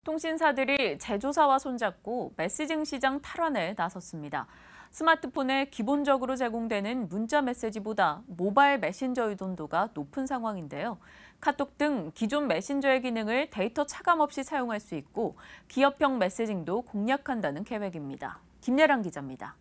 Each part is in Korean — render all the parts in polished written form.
통신사들이 제조사와 손잡고 메시징 시장 탈환에 나섰습니다. 스마트폰에 기본적으로 제공되는 문자 메시지보다 모바일 메신저 의존도가 높은 상황인데요. 카톡 등 기존 메신저의 기능을 데이터 차감 없이 사용할 수 있고 기업형 메시징도 공략한다는 계획입니다. 김예랑 기자입니다.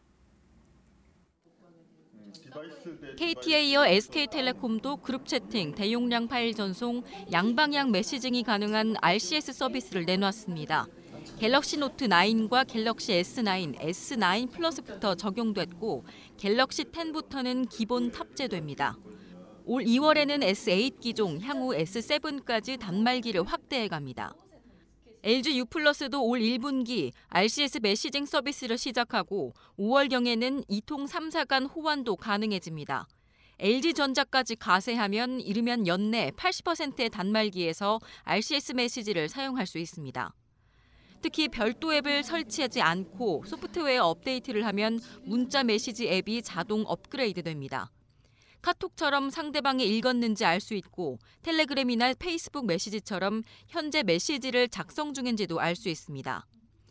KT에 이어 SK텔레콤도 그룹 채팅, 대용량 파일 전송, 양방향 메시징이 가능한 RCS 서비스를 내놨습니다. 갤럭시 노트 9과 갤럭시 S9, S9 플러스부터 적용됐고 갤럭시 10부터는 기본 탑재됩니다. 올 2월에는 S8 기종, 향후 S7까지 단말기를 확대해갑니다. LG U+도 올 1분기 RCS 메시징 서비스를 시작하고 5월경에는 이통 3사 간 호환도 가능해집니다. LG전자까지 가세하면 이르면 연내 80%의 단말기에서 RCS 메시지를 사용할 수 있습니다. 특히 별도 앱을 설치하지 않고 소프트웨어 업데이트를 하면 문자 메시지 앱이 자동 업그레이드됩니다. 카톡처럼 상대방이 읽었는지 알 수 있고 텔레그램이나 페이스북 메시지처럼 현재 메시지를 작성 중인지도 알 수 있습니다.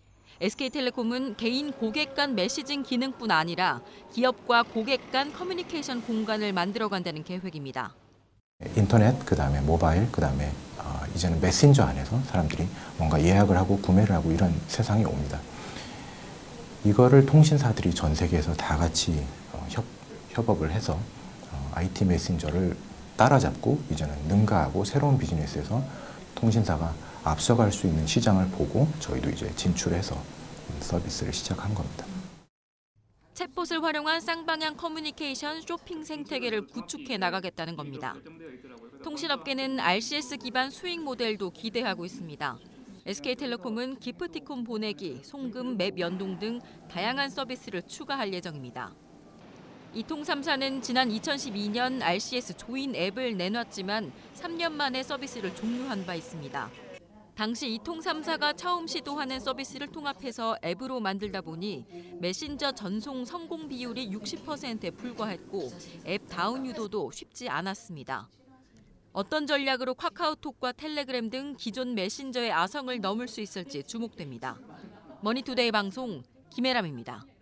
SK텔레콤은 개인 고객 간 메시징 기능뿐 아니라 기업과 고객 간 커뮤니케이션 공간을 만들어간다는 계획입니다. 인터넷, 그다음에 모바일, 그다음에 이제는 메신저 안에서 사람들이 뭔가 예약을 하고 구매를 하고 이런 세상이 옵니다. 이거를 통신사들이 전 세계에서 다 같이 협업을 해서 IT 메신저를 따라잡고 이제는 능가하고 새로운 비즈니스에서 통신사가 앞서갈 수 있는 시장을 보고 저희도 이제 진출해서 서비스를 시작한 겁니다. 챗봇을 활용한 쌍방향 커뮤니케이션 쇼핑 생태계를 구축해 나가겠다는 겁니다. 통신업계는 RCS 기반 수익 모델도 기대하고 있습니다. SK텔레콤은 기프티콘 보내기, 송금, 맵 연동 등 다양한 서비스를 추가할 예정입니다. 이통 3사는 지난 2012년 RCS 조인 앱을 내놨지만 3년 만에 서비스를 종료한 바 있습니다. 당시 이통 3사가 처음 시도하는 서비스를 통합해서 앱으로 만들다 보니 메신저 전송 성공 비율이 60%에 불과했고 앱 다운 유도도 쉽지 않았습니다. 어떤 전략으로 카카오톡과 텔레그램 등 기존 메신저의 아성을 넘을 수 있을지 주목됩니다. 머니투데이 방송 김혜람입니다.